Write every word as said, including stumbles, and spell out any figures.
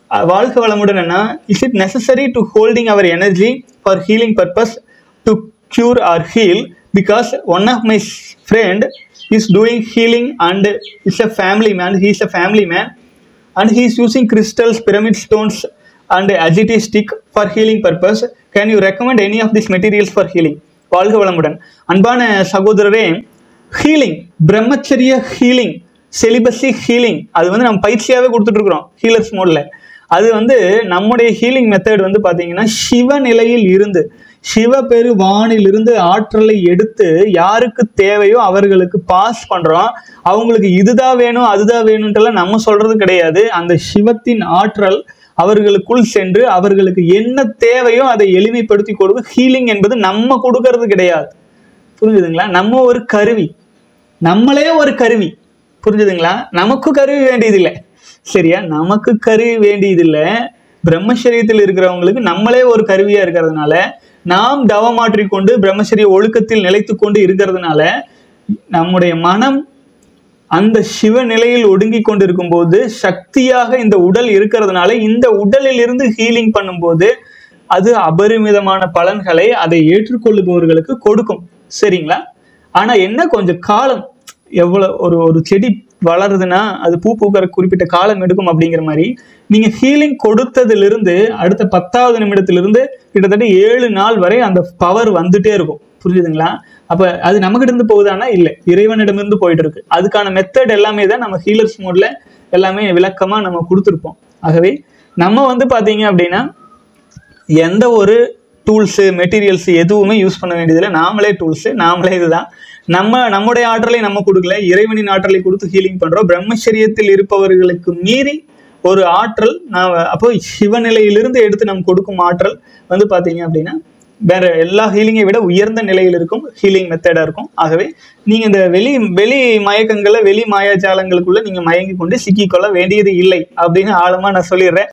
வாழ்க வளமுடன் அண்ணா. Is it necessary to holding our energy for healing purpose to cure or heal? Because one of my friend is doing healing and is a family man. He is a family man and he is using crystals, pyramid stones and agiti stick for healing purpose. Can you recommend any of these materials for healing? வாழ்க வளமுடன். அன்பான சகோதரரே, healing, பிரம்மச்சரிய healing, celibacy healing, அது வந்து நம்ம பயிற்சியாகவே கொடுத்துட்டு இருக்கிறோம் ஹீலர்ஸ் மோடில். அது வந்து நம்முடைய ஹீலிங் மெத்தட் வந்து பார்த்தீங்கன்னா சிவ நிலையில் இருந்து, சிவ பெரு வானிலிருந்து ஆற்றலை எடுத்து யாருக்கு தேவையோ அவர்களுக்கு பாஸ் பண்ணுறோம். அவங்களுக்கு இதுதான் வேணும் அதுதான் வேணும்ன்றலாம் நம்ம சொல்கிறது கிடையாது. அந்த சிவத்தின் ஆற்றல் அவர்களுக்குள் சென்று அவர்களுக்கு என்ன தேவையோ அதை எளிமைப்படுத்தி கொடுக்கும். ஹீலிங் என்பது நம்ம கொடுக்கறது கிடையாது. புரிஞ்சுதுங்களா? நம்ம ஒரு கருவி, நம்மளே ஒரு கருவி. புரிஞ்சுதுங்களா? நமக்கு கருவி வேண்டியதில்லை. சரியா? நமக்கு கருவி வேண்டியதில்லை. பிரம்மச்சரியத்தில் இருக்கிறவங்களுக்கு நம்மளே ஒரு கருவியா இருக்கிறதுனால, நாம் தவமாற்றிக்கொண்டு பிரம்மச்சரிய ஒழுக்கத்தில் நிலைத்து கொண்டு இருக்கிறதுனால, நம்முடைய மனம் அந்த சிவ நிலையில் ஒடுங்கி கொண்டு இருக்கும் போது சக்தியாக இந்த உடல் இருக்கிறதுனால இந்த உடலில் இருந்து ஹீலிங் பண்ணும்போது அது அபரிமிதமான பலன்களை அதை ஏற்றுக்கொள்ளுபவர்களுக்கு கொடுக்கும். சரிங்களா? ஆனா என்ன, கொஞ்சம் காலம், எவ்வளவு ஒரு ஒரு செடி வளருதுன்னா அது பூ பூக்கிற குறிப்பிட்ட காலம் எடுக்கும். அப்படிங்கிற மாதிரி நீங்க ஹீலிங் கொடுத்ததிலிருந்து அடுத்த பத்தாவது நிமிடத்திலிருந்து கிட்டத்தட்ட ஏழு நாள் வரை அந்த பவர் வந்துட்டே இருக்கும். புரிஞ்சுதுங்களா? அப்ப அது நமக்கிட்ட இருந்து போகுதானா? இல்லை, இறைவனிடமிருந்து போயிட்டு இருக்கு. அதுக்கான மெத்தட் எல்லாமே தான் நம்ம ஹீலர்ஸ் மோட்ல எல்லாமே விளக்கமா நம்ம கொடுத்துருப்போம். ஆகவே நம்ம வந்து பாத்தீங்க அப்படின்னா எந்த ஒரு டூல்ஸு மெட்டீரியல்ஸ் எதுவுமே யூஸ் பண்ண வேண்டியதில்லை. நாமளே டூல்ஸு, நாமளே இதுதான். நம்ம நம்முடைய ஆற்றலை நம்ம கொடுக்கல, இறைவனின் ஆற்றலை கொடுத்து ஹீலிங் பண்றோம். பிரம்மச்சரியத்தில் இருப்பவர்களுக்கு மீறி ஒரு ஆற்றல் நான் அப்போ சிவநிலையிலிருந்து எடுத்து நம்ம கொடுக்கும் ஆற்றல் வந்து பாத்தீங்க அப்படின்னா வேற எல்லா ஹீலிங்கை விட உயர்ந்த நிலையில் இருக்கும் ஹீலிங் மெத்தடா இருக்கும். ஆகவே நீங்க இந்த வெளி வெளி மயக்கங்களை, வெளி மாயாஜாலங்களுக்குள்ள நீங்க மயங்கி கொண்டு சிக்கிக்கொள்ள வேண்டியது இல்லை அப்படின்னு ஆழமா நான் சொல்லிடுறேன்.